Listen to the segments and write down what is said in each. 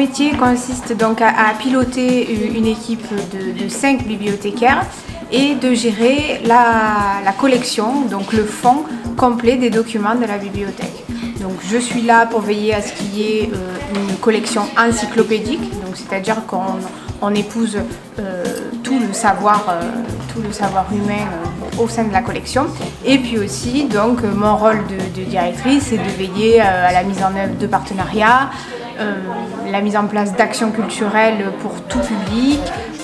métier consiste donc à piloter une équipe de 5 bibliothécaires et de gérer la collection, donc le fond complet des documents de la bibliothèque. Donc je suis là pour veiller à ce qu'il y ait une collection encyclopédique, c'est-à-dire qu'on épouse tout le savoir humain au sein de la collection. Et puis aussi, donc, mon rôle de directrice, c'est de veiller à la mise en œuvre de partenariats, la mise en place d'actions culturelles pour tout public.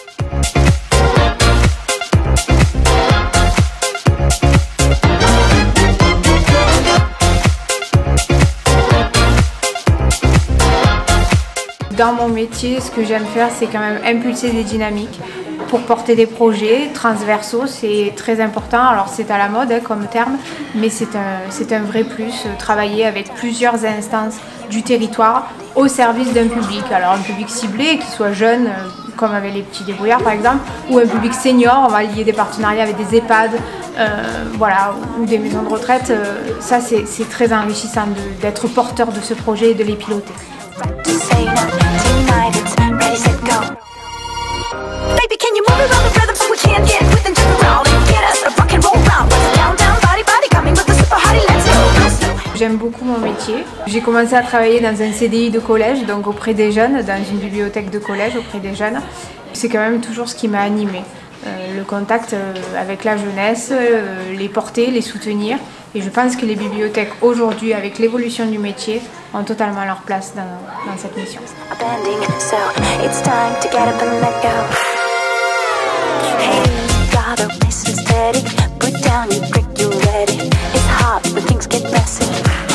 Dans mon métier, ce que j'aime faire, c'est quand même impulser des dynamiques pour porter des projets transversaux. C'est très important. Alors c'est à la mode comme terme, mais c'est un vrai plus. Travailler avec plusieurs instances du territoire au service d'un public. Alors un public ciblé, qui soit jeune, comme avec les petits débrouillards par exemple, ou un public senior. On va lier des partenariats avec des EHPAD, voilà, ou des maisons de retraite. Ça, c'est très enrichissant d'être porteur de ce projet et de les piloter. J'aime beaucoup mon métier. J'ai commencé à travailler dans un CDI de collège, donc auprès des jeunes, dans une bibliothèque de collège auprès des jeunes. C'est quand même toujours ce qui m'a animée. Le contact avec la jeunesse, les porter, les soutenir. Et je pense que les bibliothèques aujourd'hui, avec l'évolution du métier, ont totalement leur place dans cette mission. Hey,